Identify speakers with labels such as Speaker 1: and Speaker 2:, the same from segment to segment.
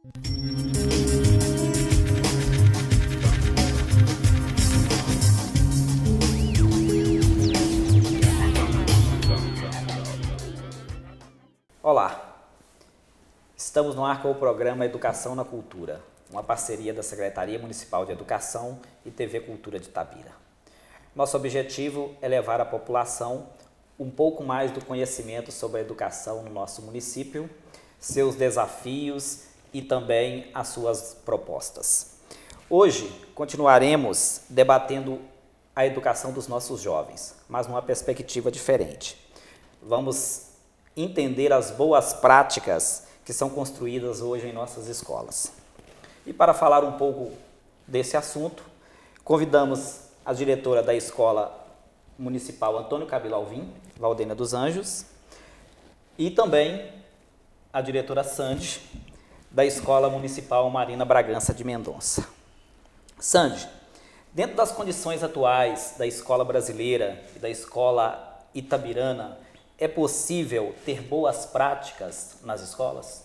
Speaker 1: Olá, estamos no ar com o programa Educação na Cultura, uma parceria da Secretaria Municipal de Educação e TV Cultura de Itabira. Nosso objetivo é levar à população um pouco mais do conhecimento sobre a educação no nosso município, seus desafios e também as suas propostas. Hoje continuaremos debatendo a educação dos nossos jovens, mas numa perspectiva diferente. Vamos entender as boas práticas que são construídas hoje em nossas escolas. E para falar um pouco desse assunto, convidamos a diretora da Escola Municipal Antônio Cabilo Alvim, Valdênia dos Anjos, e também a diretora Sandy, da Escola Municipal Marina Bragança de Mendonça. Sandy, dentro das condições atuais da escola brasileira e da escola itabirana, é possível ter boas práticas nas escolas?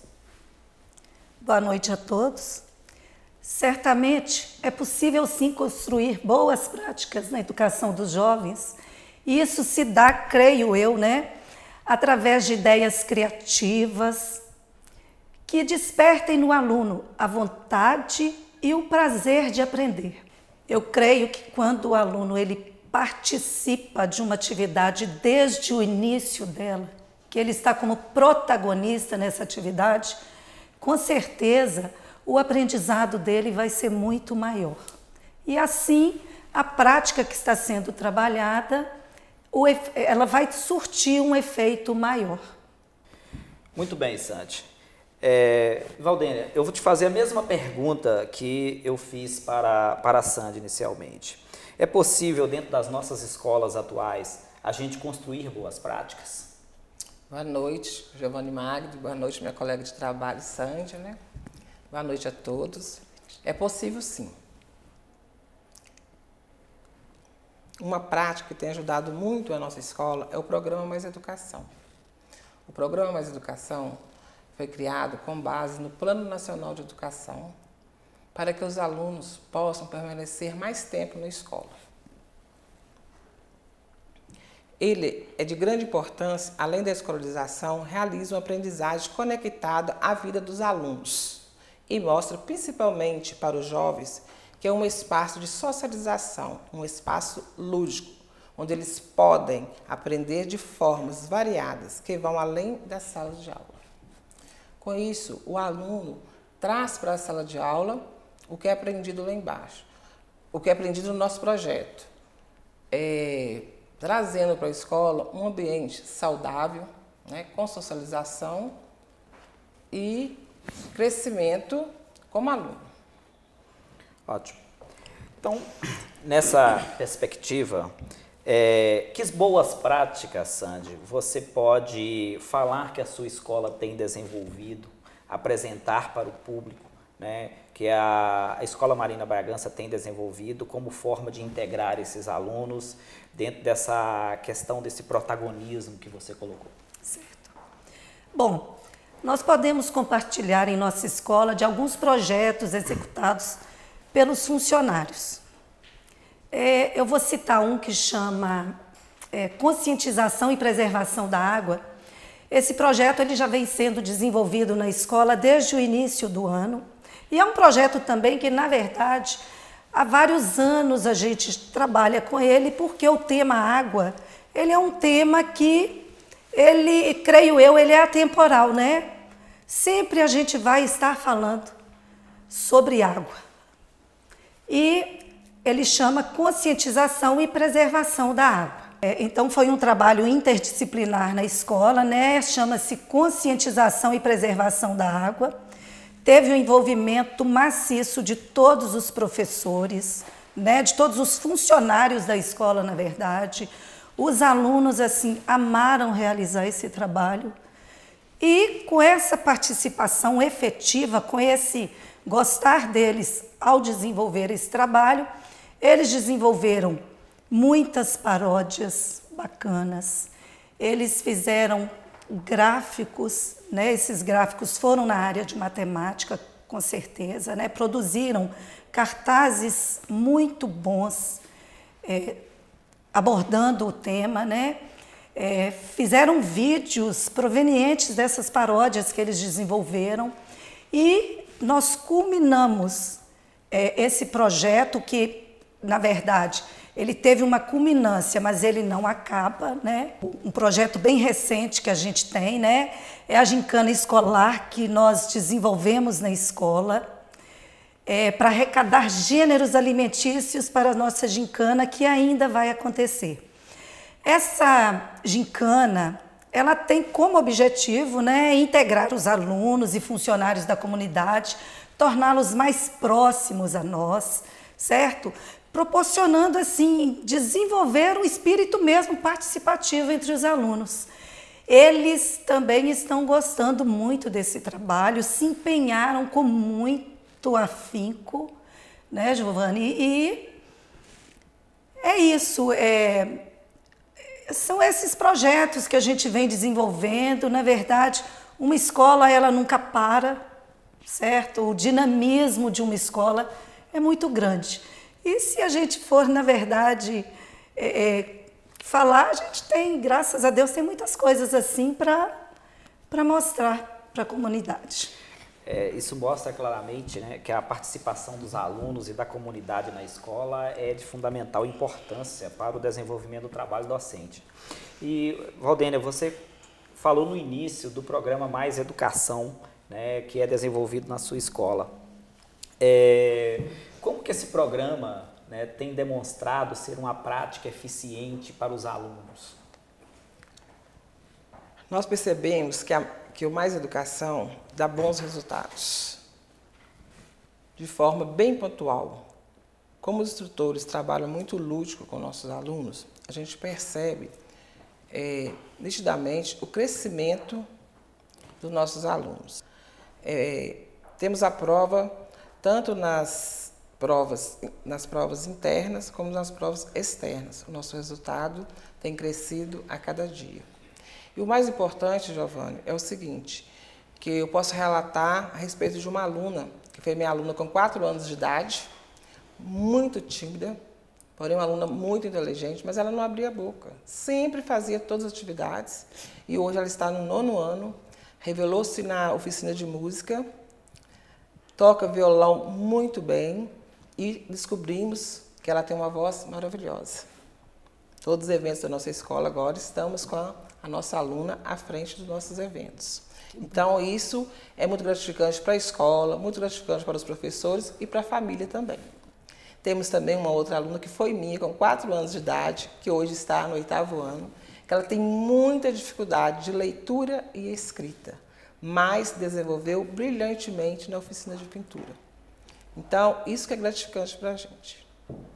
Speaker 2: Boa noite a todos. Certamente é possível sim construir boas práticas na educação dos jovens, e isso se dá, creio eu, através de ideias criativas que despertem no aluno a vontade e o prazer de aprender. Eu creio que quando o aluno ele participa de uma atividade desde o início dela, que ele está como protagonista nessa atividade, com certeza o aprendizado dele vai ser muito maior. E assim, a prática que está sendo trabalhada, ela vai surtir um efeito maior.
Speaker 1: Muito bem, Sandy. Valdênia, eu vou te fazer a mesma pergunta que eu fiz para a Sandy inicialmente. É possível, dentro das nossas escolas atuais, a gente construir boas práticas?
Speaker 3: Boa noite, Giovanni Magno. Boa noite, minha colega de trabalho, Sandy, Boa noite a todos. É possível, sim. Uma prática que tem ajudado muito a nossa escola é o Programa Mais Educação. O Programa Mais Educação foi criado com base no Plano Nacional de Educação, para que os alunos possam permanecer mais tempo na escola. Ele é de grande importância, além da escolarização, realiza uma aprendizagem conectada à vida dos alunos e mostra principalmente para os jovens que é um espaço de socialização, um espaço lúdico, onde eles podem aprender de formas variadas que vão além das salas de aula. Com isso, o aluno traz para a sala de aula o que é aprendido lá embaixo, o que é aprendido no nosso projeto, trazendo para a escola um ambiente saudável, com socialização e crescimento como aluno.
Speaker 1: Ótimo. Então, nessa perspectiva, que boas práticas, Sandy, você pode falar que a sua escola tem desenvolvido, apresentar para o público, que a Escola Marina Bragança tem desenvolvido como forma de integrar esses alunos dentro dessa questão desse protagonismo que você colocou?
Speaker 2: Certo. Bom, nós podemos compartilhar em nossa escola de alguns projetos executados pelos funcionários. Eu vou citar um que chama Conscientização e Preservação da Água. Esse projeto ele já vem sendo desenvolvido na escola desde o início do ano. E é um projeto também que, na verdade, há vários anos a gente trabalha com ele, porque o tema água, ele é um tema que, creio eu, ele é atemporal, Sempre a gente vai estar falando sobre água. E ele chama Conscientização e Preservação da Água. Então, foi um trabalho interdisciplinar na escola, chama-se Conscientização e Preservação da Água. Teve o envolvimento maciço de todos os professores, de todos os funcionários da escola, na verdade. Os alunos, amaram realizar esse trabalho. E com essa participação efetiva, com esse gostar deles ao desenvolver esse trabalho, eles desenvolveram muitas paródias bacanas. Eles fizeram gráficos, esses gráficos foram na área de matemática, com certeza, né? Produziram cartazes muito bons, abordando o tema, né? Fizeram vídeos provenientes dessas paródias que eles desenvolveram e nós culminamos esse projeto que, na verdade, ele teve uma culminância, mas ele não acaba, né? Um projeto bem recente que a gente tem, né? É a gincana escolar que nós desenvolvemos na escola para arrecadar gêneros alimentícios para a nossa gincana, que ainda vai acontecer. Essa gincana, ela tem como objetivo, né, integrar os alunos e funcionários da comunidade, torná-los mais próximos a nós, certo? Proporcionando, assim, desenvolver um espírito mesmo participativo entre os alunos. Eles também estão gostando muito desse trabalho, se empenharam com muito afinco, né, Giovanni? E é isso, são esses projetos que a gente vem desenvolvendo. Na verdade, uma escola, ela nunca para, certo? O dinamismo de uma escola é muito grande. E se a gente for, na verdade, falar, a gente tem, graças a Deus, tem muitas coisas assim para mostrar para a comunidade.
Speaker 1: Isso mostra claramente, né, que a participação dos alunos e da comunidade na escola é de fundamental importância para o desenvolvimento do trabalho docente. E, Valdênia, você falou no início do programa Mais Educação, né, que é desenvolvido na sua escola. Como que esse programa, né, tem demonstrado ser uma prática eficiente para os alunos?
Speaker 3: Nós percebemos que o Mais Educação dá bons resultados, de forma bem pontual. Como os instrutores trabalham muito lúdico com nossos alunos, a gente percebe nitidamente o crescimento dos nossos alunos. Temos a prova tanto nas provas internas como nas provas externas. O nosso resultado tem crescido a cada dia. E o mais importante, Giovanni, é o seguinte, que eu posso relatar a respeito de uma aluna, que foi minha aluna com 4 anos de idade, muito tímida, porém uma aluna muito inteligente, mas ela não abria a boca. Sempre fazia todas as atividades e hoje ela está no 9º ano, revelou-se na oficina de música, toca violão muito bem e descobrimos que ela tem uma voz maravilhosa. Todos os eventos da nossa escola agora estamos com a nossa aluna à frente dos nossos eventos. Então, isso é muito gratificante para a escola, muito gratificante para os professores e para a família também. Temos também uma outra aluna que foi minha, com 4 anos de idade, que hoje está no 8º ano, que ela tem muita dificuldade de leitura e escrita, mas desenvolveu brilhantemente na oficina de pintura. Então, isso que é gratificante para a gente.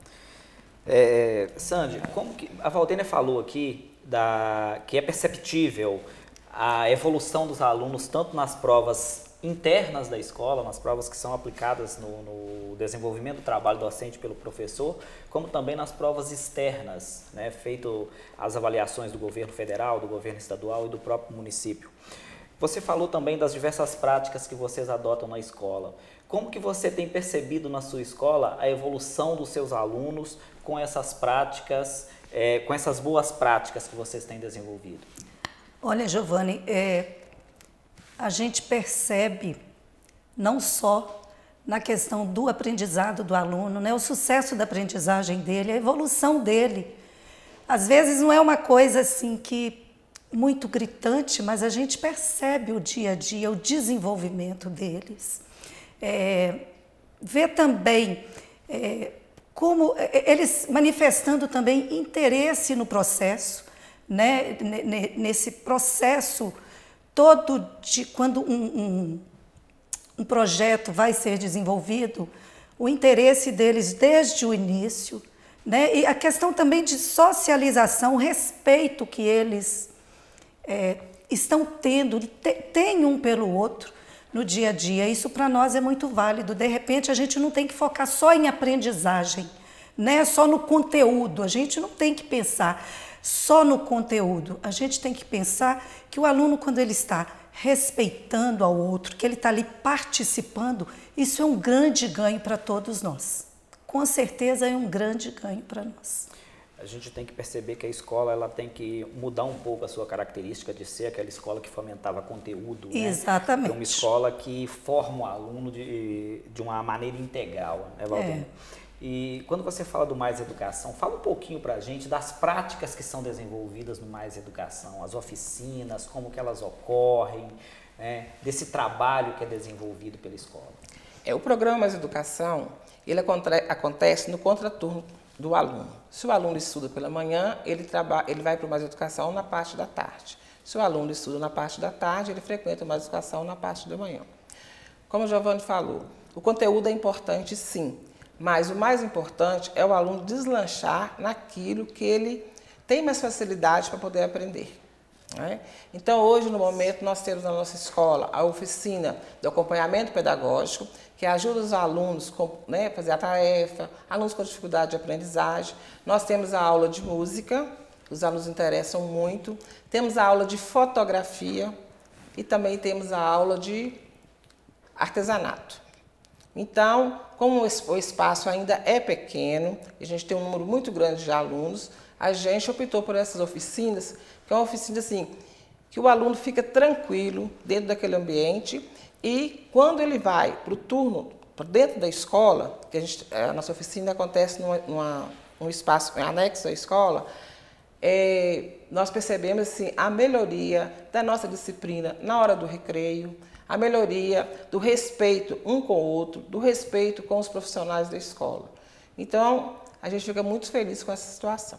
Speaker 1: Sandy, como que a Valdênia falou aqui que é perceptível a evolução dos alunos tanto nas provas internas da escola, nas provas que são aplicadas no desenvolvimento do trabalho docente pelo professor, como também nas provas externas, né, feito as avaliações do governo federal, do governo estadual e do próprio município. Você falou também das diversas práticas que vocês adotam na escola. Como que você tem percebido na sua escola a evolução dos seus alunos com essas práticas, com essas boas práticas que vocês têm desenvolvido?
Speaker 2: Olha, Giovanni, a gente percebe não só na questão do aprendizado do aluno, né, o sucesso da aprendizagem dele, a evolução dele. Às vezes não é uma coisa assim que muito gritante, mas a gente percebe o dia a dia, o desenvolvimento deles. Vê também como eles manifestando também interesse no processo, né? Nesse processo todo de quando um projeto vai ser desenvolvido, o interesse deles desde o início, né? E a questão também de socialização, o respeito que eles estão tendo, tem um pelo outro no dia a dia. Isso para nós é muito válido. De repente, a gente não tem que focar só em aprendizagem, né? Só no conteúdo. A gente não tem que pensar só no conteúdo. A gente tem que pensar que o aluno, quando ele está respeitando ao outro, que ele está ali participando, isso é um grande ganho para todos nós. Com certeza é um grande ganho para nós.
Speaker 1: A gente tem que perceber que a escola ela tem que mudar um pouco a sua característica de ser aquela escola que fomentava conteúdo.
Speaker 2: Exatamente.
Speaker 1: Né? É uma escola que forma o aluno de uma maneira integral, né, Valdênia? E quando você fala do Mais Educação, fala um pouquinho para a gente das práticas que são desenvolvidas no Mais Educação, as oficinas, como que elas ocorrem, né, desse trabalho que é desenvolvido pela escola.
Speaker 3: O programa Mais Educação, ele acontece no contraturno do aluno. Se o aluno estuda pela manhã, ele vai para o Mais Educação na parte da tarde. Se o aluno estuda na parte da tarde, ele frequenta o Mais Educação na parte da manhã. Como o Giovanni falou, o conteúdo é importante sim, mas o mais importante é o aluno deslanchar naquilo que ele tem mais facilidade para poder aprender. Né? Então, hoje, no momento, nós temos na nossa escola a oficina de acompanhamento pedagógico, que ajuda os alunos a fazer a tarefa, alunos com dificuldade de aprendizagem. Nós temos a aula de música, os alunos interessam muito. Temos a aula de fotografia e também temos a aula de artesanato. Então, como o espaço ainda é pequeno, a gente tem um número muito grande de alunos, a gente optou por essas oficinas, que é uma oficina assim, que o aluno fica tranquilo dentro daquele ambiente e quando ele vai para o turno, para dentro da escola, que a nossa oficina acontece num espaço anexo à escola, nós percebemos assim, a melhoria da nossa disciplina na hora do recreio, a melhoria do respeito um com o outro, do respeito com os profissionais da escola. Então, a gente fica muito feliz com essa situação.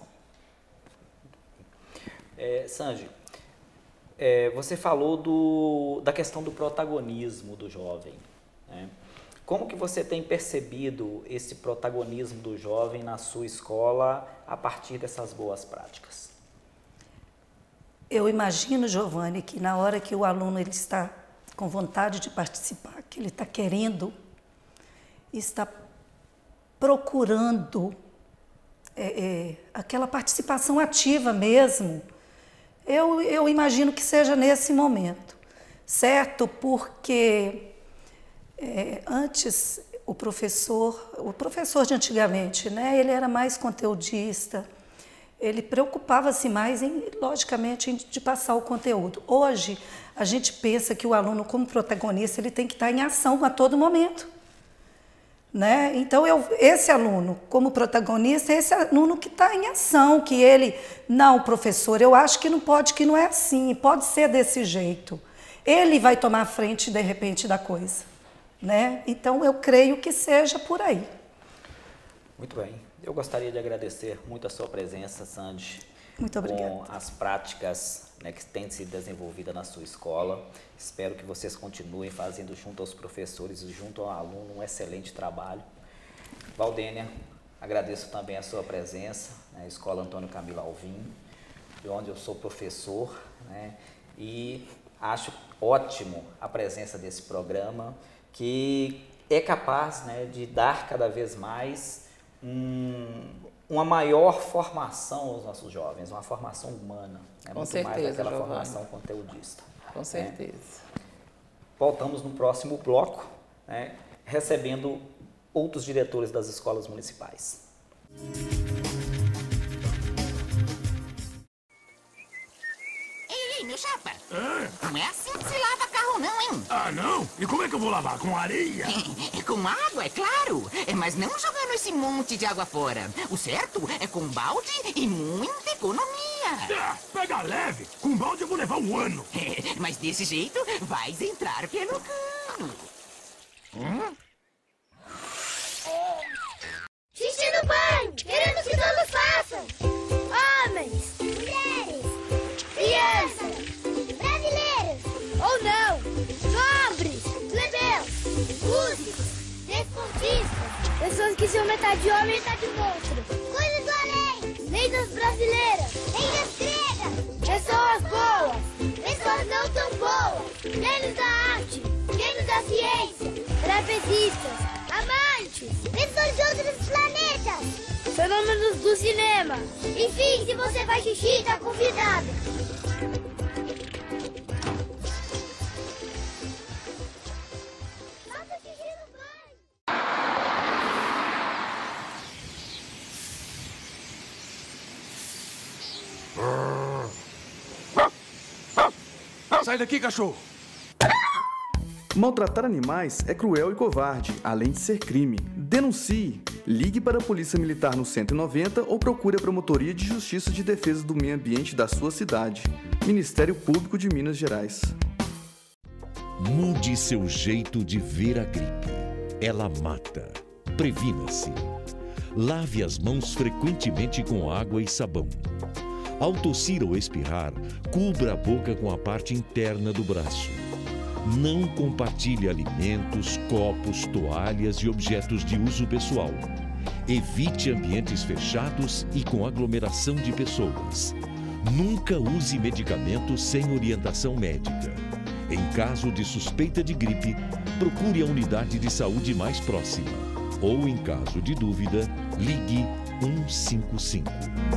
Speaker 1: Sandy, você falou da questão do protagonismo do jovem, né? Como que você tem percebido esse protagonismo do jovem na sua escola a partir dessas boas práticas?
Speaker 2: Eu imagino, Giovanni, que na hora que o aluno ele está com vontade de participar, que ele está querendo, está procurando aquela participação ativa mesmo, eu imagino que seja nesse momento, certo? Porque antes o professor de antigamente, né, ele era mais conteudista, ele preocupava-se mais, logicamente, de passar o conteúdo. Hoje, a gente pensa que o aluno, como protagonista, ele tem que estar em ação a todo momento. Né? Então, esse aluno, como protagonista, é esse aluno que está em ação, que ele, não, professor, eu acho que não pode, que não é assim, pode ser desse jeito. Ele vai tomar a frente, de repente, da coisa. Né? Então, eu creio que seja por aí.
Speaker 1: Muito bem. Eu gostaria de agradecer muito a sua presença, Sandy.
Speaker 2: Muito obrigada.
Speaker 1: Com as práticas, né, que têm sido desenvolvidas na sua escola. Espero que vocês continuem fazendo junto aos professores e junto ao aluno um excelente trabalho. Valdênia, agradeço também a sua presença na Escola Antônio Camilo Alvim, de onde eu sou professor, né, e acho ótimo a presença desse programa, que é capaz, né, de dar cada vez mais uma maior formação aos nossos jovens, uma formação humana, né?
Speaker 3: Com
Speaker 1: muito
Speaker 3: certeza,
Speaker 1: mais daquela
Speaker 3: Giovanni.
Speaker 1: formação conteudista.
Speaker 3: Com certeza.
Speaker 1: Né? Voltamos no próximo bloco, né, recebendo outros diretores das escolas municipais.
Speaker 4: Ei, meu chapa! Não é assim que se lava carro não, hein?
Speaker 5: Ah, não? E como é que eu vou lavar? Com areia?
Speaker 4: Com água, é claro. Mas não jogando esse monte de água fora. O certo é com balde e muita economia.
Speaker 5: Pega leve. Com balde eu vou levar um ano.
Speaker 4: Mas desse jeito, vais entrar pelo cano.
Speaker 6: Xixi no banho! Queremos que todos façam! Homens, mulheres, crianças, brasileiros ou não, nobres, plebeus, músicos, desportistas, pessoas que são metade homem e metade monstro, coisas do além, lendas brasileiras, lendas gregas, pessoas boas, pessoas não tão boas, gênios da arte, gênios da ciência, trapezistas, amantes, pessoas de outros planetas, fenômenos do cinema. Enfim, se você faz xixi, tá convidado.
Speaker 5: Sai daqui, cachorro!
Speaker 7: Maltratar animais é cruel e covarde, além de ser crime. Denuncie! Ligue para a Polícia Militar no 190 ou procure a Promotoria de Justiça de Defesa do Meio Ambiente da sua cidade. Ministério Público de Minas Gerais.
Speaker 8: Mude seu jeito de ver a gripe. Ela mata. Previna-se. Lave as mãos frequentemente com água e sabão. Ao tossir ou espirrar, cubra a boca com a parte interna do braço. Não compartilhe alimentos, copos, toalhas e objetos de uso pessoal. Evite ambientes fechados e com aglomeração de pessoas. Nunca use medicamentos sem orientação médica. Em caso de suspeita de gripe, procure a unidade de saúde mais próxima. Ou, em caso de dúvida, ligue 155.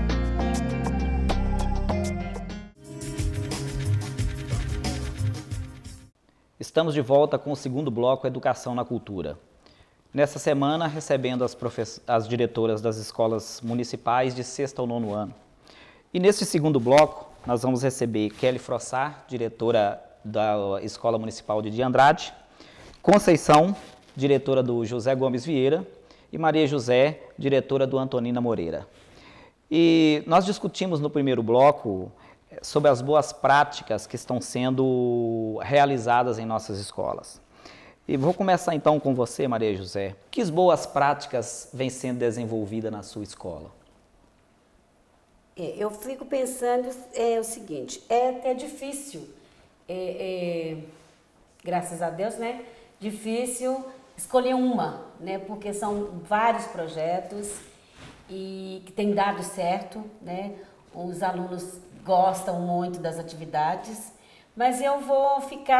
Speaker 1: Estamos de volta com o segundo bloco, Educação na Cultura. Nessa semana, recebendo as diretoras das escolas municipais de 6º ao 9º ano. E nesse segundo bloco, nós vamos receber Kelly Frossar, diretora da Escola Municipal de Andrade, Conceição, diretora do José Gomes Vieira, e Maria José, diretora do Antonina Moreira. E nós discutimos no primeiro bloco sobre as boas práticas que estão sendo realizadas em nossas escolas. E vou começar então com você, Maria José. Que boas práticas vêm sendo desenvolvidas na sua escola?
Speaker 9: Eu fico pensando o seguinte, é até difícil, graças a Deus, né? Difícil escolher uma, né? Porque são vários projetos e que tem dado certo, né? Os alunos gostam muito das atividades, mas eu vou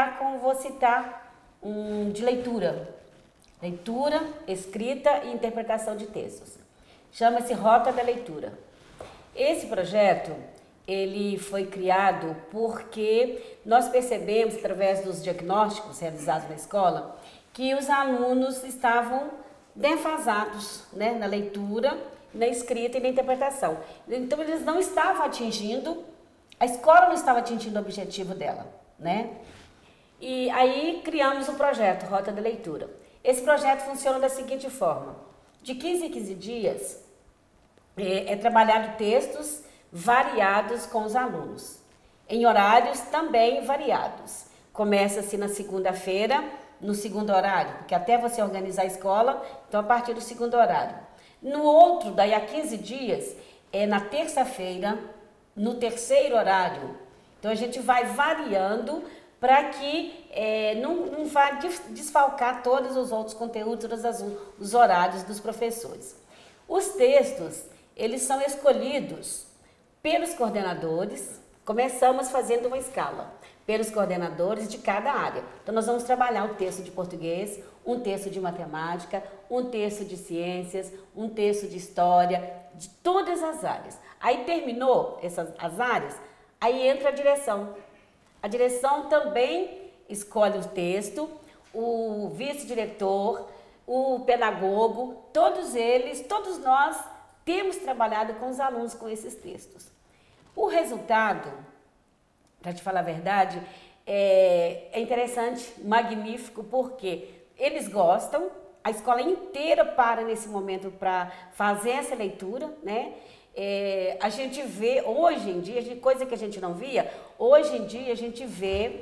Speaker 9: citar de leitura. Leitura, escrita e interpretação de textos. Chama-se Rota da Leitura. Esse projeto, ele foi criado porque nós percebemos, através dos diagnósticos realizados na escola, que os alunos estavam defasados, né, na leitura, na escrita e na interpretação. Então, eles não estavam atingindo, a escola não estava atingindo o objetivo dela, né? E aí criamos o projeto Rota da Leitura. Esse projeto funciona da seguinte forma: de 15 em 15 dias é trabalhado textos variados com os alunos, em horários também variados. Começa-se na segunda-feira, no segundo horário, porque até você organizar a escola, então a partir do segundo horário. No outro, daí a 15 dias, é na terça-feira, no terceiro horário. Então a gente vai variando para que não vá desfalcar todos os outros conteúdos, todos os horários dos professores. Os textos, eles são escolhidos pelos coordenadores, começamos fazendo uma escala, pelos coordenadores de cada área. Então nós vamos trabalhar um texto de português, um texto de matemática, um texto de ciências, um texto de história, de todas as áreas. Aí terminou as áreas, aí entra a direção. A direção também escolhe o texto, o vice-diretor, o pedagogo, todos nós temos trabalhado com os alunos com esses textos. O resultado, para te falar a verdade, é interessante, magnífico, porque eles gostam, a escola inteira para nesse momento para fazer essa leitura, né? A gente vê, hoje em dia, coisa que a gente não via, hoje em dia a gente vê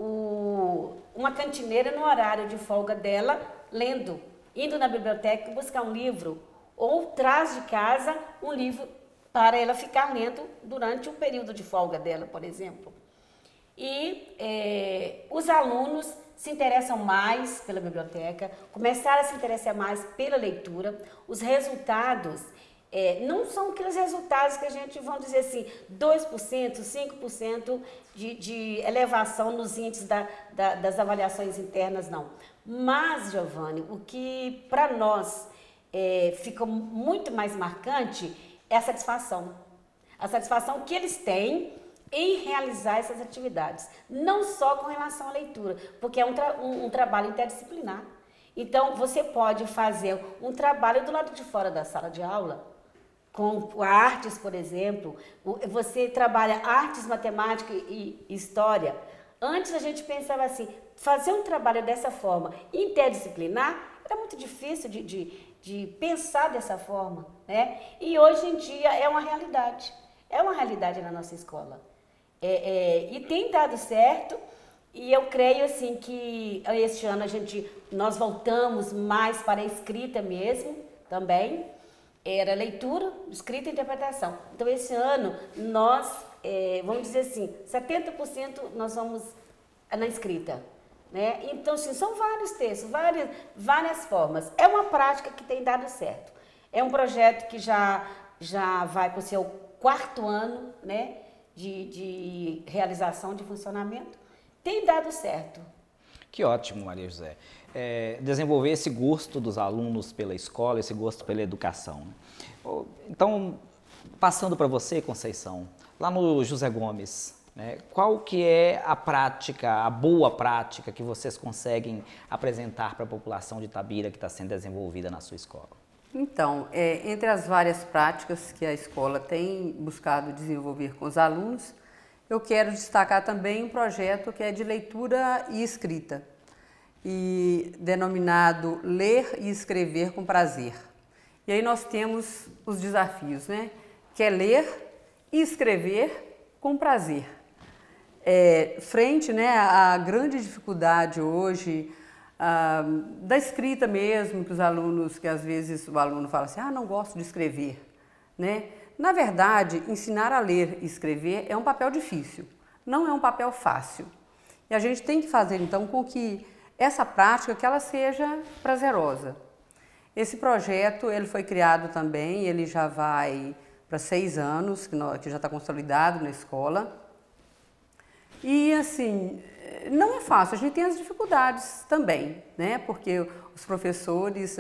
Speaker 9: uma cantineira no horário de folga dela lendo, indo na biblioteca buscar um livro, ou traz de casa um livro para ela ficar lendo durante o período de folga dela, por exemplo. E os alunos se interessam mais pela biblioteca, começaram a se interessar mais pela leitura. Os resultados não são aqueles resultados que a gente, vamos dizer assim, 2%, 5% de elevação nos índices das avaliações internas, não. Mas, Giovanni, o que para nós fica muito mais marcante é a satisfação. A satisfação que eles têm em realizar essas atividades. Não só com relação à leitura, porque é um trabalho interdisciplinar. Então, você pode fazer um trabalho do lado de fora da sala de aula, com artes, por exemplo. Você trabalha artes, matemática e história. Antes a gente pensava assim, fazer um trabalho dessa forma, interdisciplinar, era muito difícil de pensar dessa forma, né? E hoje em dia é uma realidade na nossa escola. E tem dado certo, e eu creio assim que este ano nós voltamos mais para a escrita mesmo, também. Era leitura, escrita e interpretação. Então, esse ano, nós, vamos dizer assim, 70% nós vamos na escrita. Né? Então, assim, são vários textos, várias formas. É uma prática que tem dado certo. É um projeto que já vai para o seu 4º ano, né, de realização, de funcionamento. Tem dado certo.
Speaker 1: Que ótimo, Maria José. Desenvolver esse gosto dos alunos pela escola, esse gosto pela educação. Então, passando para você, Conceição, lá no José Gomes, né, qual que é a prática, a boa prática que vocês conseguem apresentar para a população de Itabira que está sendo desenvolvida na sua escola?
Speaker 10: Então, entre as várias práticas que a escola tem buscado desenvolver com os alunos, eu quero destacar também um projeto que é de leitura e escrita, e denominado Ler e Escrever com Prazer. E aí nós temos os desafios, né? Que é ler e escrever com prazer. Frente, né, à grande dificuldade hoje da escrita mesmo, que às vezes o aluno fala assim, não gosto de escrever, né? Na verdade, ensinar a ler e escrever é um papel difícil, não é um papel fácil. E a gente tem que fazer então com que essa prática que ela seja prazerosa. Esse projeto ele foi criado também, ele já vai para 6 anos, que já está consolidado na escola. E assim, não é fácil, a gente tem as dificuldades também, né? Porque os professores,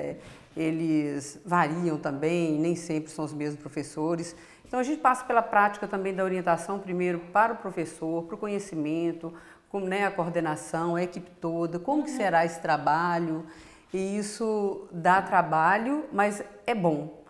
Speaker 10: eles variam também, nem sempre são os mesmos professores. Então a gente passa pela prática também da orientação primeiro para o professor, para o conhecimento, né, a coordenação, a equipe toda, como que será esse trabalho, e isso dá trabalho, mas é bom.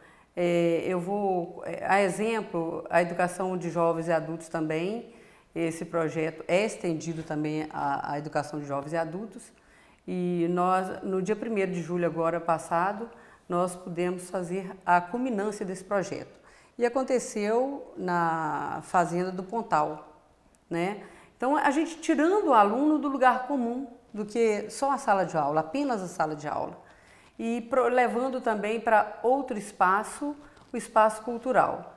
Speaker 10: A exemplo, a educação de jovens e adultos também, esse projeto é estendido também à educação de jovens e adultos, e nós, no dia 1º de julho agora passado, nós pudemos fazer a culminância desse projeto. E aconteceu na Fazenda do Pontal, né? Então, a gente tirando o aluno do lugar comum, do que só a sala de aula, apenas a sala de aula, e levando também para outro espaço, o espaço cultural.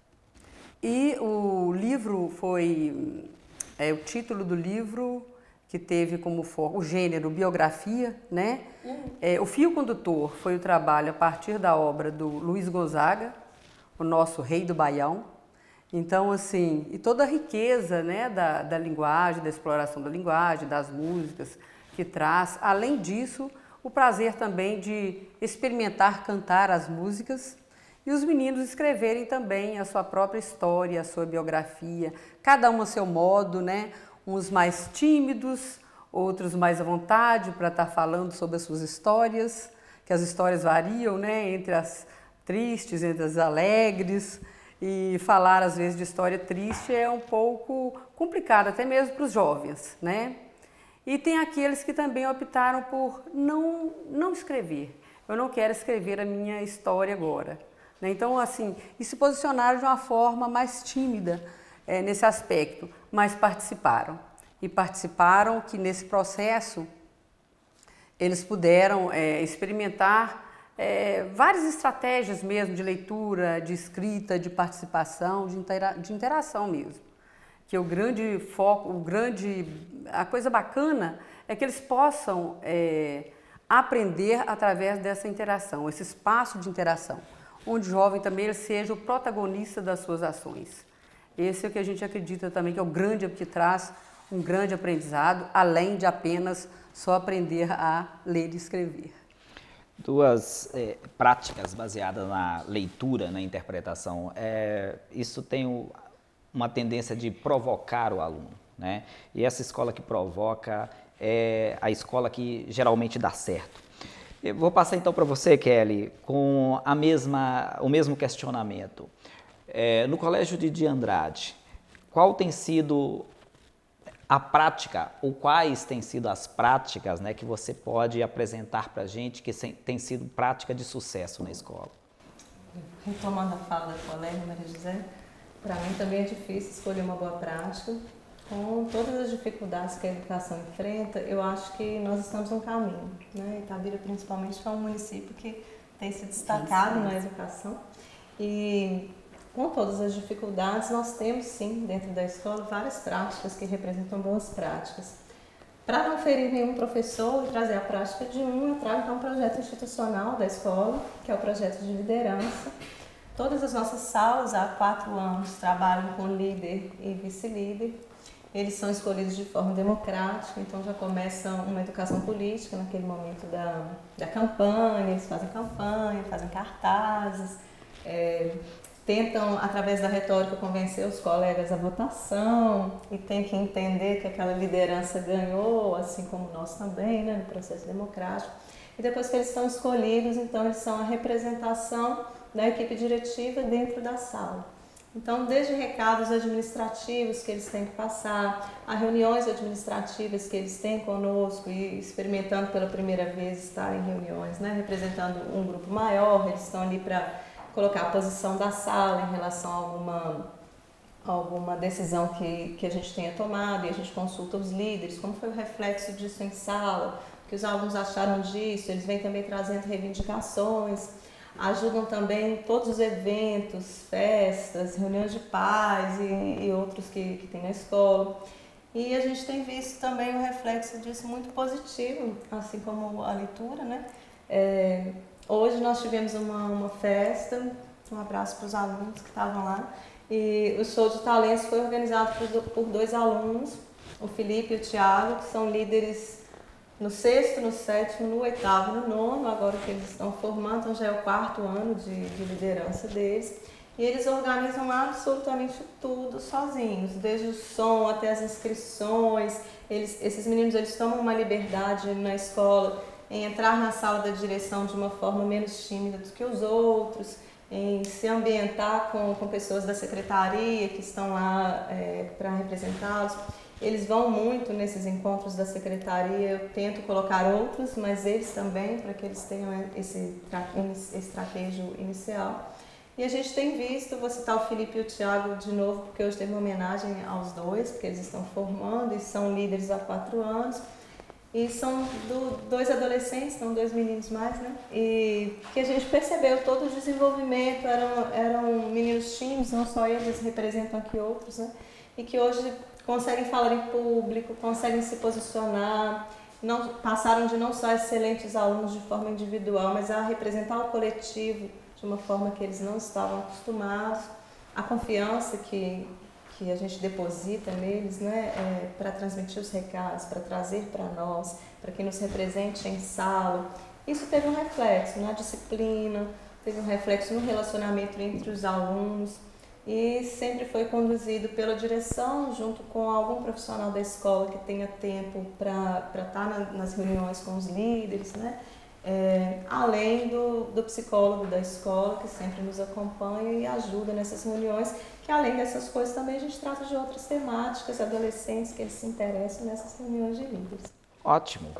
Speaker 10: E o livro foi, o título do livro que teve como foco o gênero biografia, né? O fio condutor foi o trabalho a partir da obra do Luiz Gonzaga, o nosso rei do Baião. Então, assim, e toda a riqueza, né, da linguagem, da exploração da linguagem, das músicas que traz. Além disso, o prazer também de experimentar cantar as músicas e os meninos escreverem também a sua própria história, a sua biografia, cada um a seu modo, né? Uns mais tímidos, outros mais à vontade para estar falando sobre as suas histórias, que as histórias variam, né, entre as tristes, entre as alegres. E falar, às vezes, de história triste é um pouco complicado, até mesmo para os jovens, né? E tem aqueles que também optaram por não escrever. Eu não quero escrever a minha história agora, né? Então, assim, e se posicionaram de uma forma mais tímida nesse aspecto, mas participaram. E participaram que, nesse processo, eles puderam experimentar várias estratégias mesmo de leitura, de escrita, de participação, de interação mesmo. Que o grande foco, a coisa bacana é que eles possam aprender através dessa interação, esse espaço de interação, onde o jovem também ele seja o protagonista das suas ações. Esse é o que a gente acredita também que é o grande que traz um grande aprendizado, além de apenas só aprender a ler e escrever.
Speaker 1: Duas práticas baseadas na leitura, na interpretação. Isso tem uma tendência de provocar o aluno, né? E essa escola que provoca é a escola que geralmente dá certo. Eu vou passar então para você, Kelly, com o mesmo questionamento. No Colégio Didi Andrade, qual tem sido a prática, ou quais têm sido as práticas, né, que você pode apresentar para a gente que tem sido prática de sucesso na escola?
Speaker 11: Retomando a fala da colega Maria José, para mim também é difícil escolher uma boa prática. Com todas as dificuldades que a educação enfrenta, eu acho que nós estamos no caminho, né? Itabira, principalmente, é um município que tem se destacado na educação. E com todas as dificuldades, nós temos sim, dentro da escola, várias práticas que representam boas práticas. Para não ferir nenhum professor e trazer a prática de eu trago então um projeto institucional da escola, que é o projeto de liderança. Todas as nossas salas, há 4 anos, trabalham com líder e vice-líder. Eles são escolhidos de forma democrática, então já começa uma educação política naquele momento da campanha, eles fazem campanha, fazem cartazes, tentam, através da retórica, convencer os colegas à votação e tem que entender que aquela liderança ganhou, assim como nós também, né, no processo democrático. E depois que eles estão escolhidos, então eles são a representação da equipe diretiva dentro da sala. Então, desde recados administrativos que eles têm que passar, a reuniões administrativas que eles têm conosco e experimentando pela primeira vez estar em reuniões, né, representando um grupo maior, eles estão ali para colocar a posição da sala em relação a alguma decisão que a gente tenha tomado, e a gente consulta os líderes, como foi o reflexo disso em sala, o que os alunos acharam disso, eles vêm também trazendo reivindicações, ajudam também em todos os eventos, festas, reuniões de pais e outros que tem na escola. E a gente tem visto também o reflexo disso muito positivo, assim como a leitura, né? Hoje nós tivemos uma festa, um abraço para os alunos que estavam lá, e o show de talentos foi organizado por 2 alunos, o Felipe e o Thiago, que são líderes no 6º, no 7º, no 8º e no 9º, agora que eles estão formando, então já é o 4º ano de liderança deles. E eles organizam absolutamente tudo sozinhos, desde o som até as inscrições. Esses meninos eles tomam uma liberdade na escola em entrar na sala da direção de uma forma menos tímida do que os outros, em se ambientar com pessoas da secretaria que estão lá para representá-los. Eles vão muito nesses encontros da secretaria, eu tento colocar outros, mas eles também, para que eles tenham esse traquejo inicial. E a gente tem visto, vou citar o Felipe e o Thiago de novo, porque hoje teve uma homenagem aos 2, porque eles estão formando e são líderes há 4 anos. E são 2 adolescentes, são 2 meninos mais, né? E que a gente percebeu todo o desenvolvimento, eram meninos tímidos, não só eles representam aqui outros, né? E que hoje conseguem falar em público, conseguem se posicionar, passaram de não só excelentes alunos de forma individual, mas a representar o coletivo de uma forma que eles não estavam acostumados, a confiança que a gente deposita neles, né, para transmitir os recados, para trazer para nós, para que nos represente em sala. Isso teve um reflexo na disciplina, teve um reflexo no relacionamento entre os alunos e sempre foi conduzido pela direção junto com algum profissional da escola que tenha tempo para estar nas reuniões com os líderes, né? Além do psicólogo da escola, que sempre nos acompanha e ajuda nessas reuniões, que além dessas coisas também a gente trata de outras temáticas, adolescentes que eles se interessam nessas reuniões de líderes.
Speaker 1: Ótimo.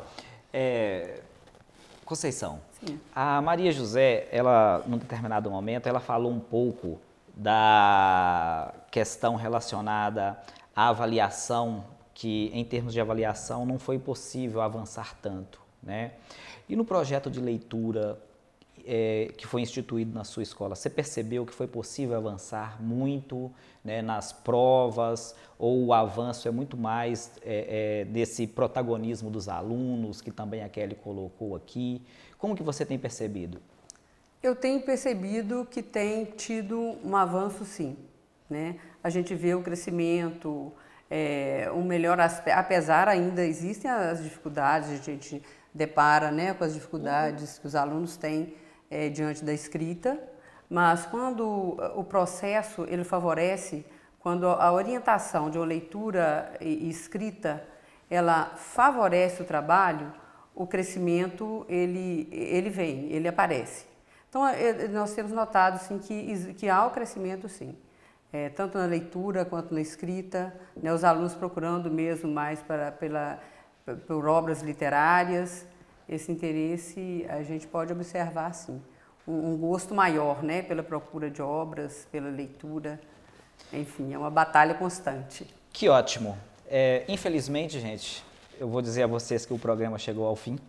Speaker 1: Conceição,
Speaker 10: Sim.
Speaker 1: A Maria José, ela, num determinado momento, ela falou um pouco da questão relacionada à avaliação, que em termos de avaliação não foi possível avançar tanto, né? E no projeto de leitura que foi instituído na sua escola, você percebeu que foi possível avançar muito, né, nas provas, ou o avanço é muito mais desse protagonismo dos alunos, que também a Kelly colocou aqui? Como que você tem percebido?
Speaker 10: Eu tenho percebido que tem tido um avanço, sim, né? A gente vê o crescimento, um melhor aspecto, apesar ainda existem as dificuldades, a gente depara, né, com as dificuldades que os alunos têm diante da escrita, mas quando o processo ele favorece, quando a orientação de uma leitura e escrita ela favorece o trabalho, o crescimento ele vem, ele aparece. Então nós temos notado sim que há o crescimento, sim. tanto na leitura quanto na escrita, né, os alunos procurando mesmo mais por obras literárias. Esse interesse a gente pode observar, sim, um gosto maior, né, pela procura de obras, pela leitura. Enfim, é uma batalha constante.
Speaker 1: Que ótimo. Infelizmente, gente, eu vou dizer a vocês que o programa chegou ao fim.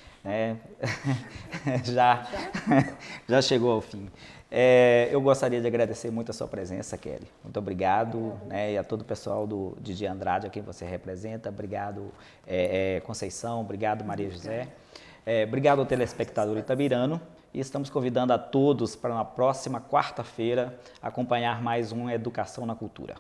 Speaker 1: Já chegou ao fim. Eu gostaria de agradecer muito a sua presença, Kelly. Muito obrigado, né, e a todo o pessoal do Didi Andrade, a quem você representa. Obrigado, Conceição. Obrigado, Maria José. Obrigado ao telespectador itabirano. E estamos convidando a todos para na próxima quarta-feira acompanhar mais um Educação na Cultura.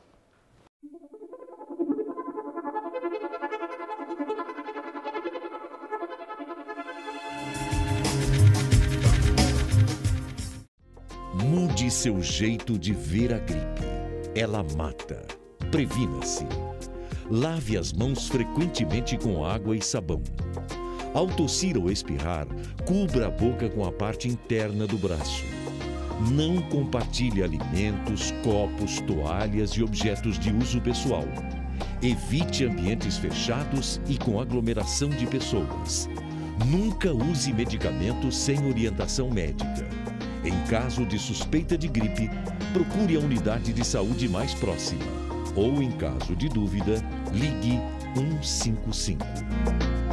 Speaker 8: Mude seu jeito de ver a gripe. Ela mata. Previna-se. Lave as mãos frequentemente com água e sabão. Ao tossir ou espirrar, cubra a boca com a parte interna do braço. Não compartilhe alimentos, copos, toalhas e objetos de uso pessoal. Evite ambientes fechados e com aglomeração de pessoas. Nunca use medicamentos sem orientação médica. Em caso de suspeita de gripe, procure a unidade de saúde mais próxima. Ou, em caso de dúvida, ligue 155.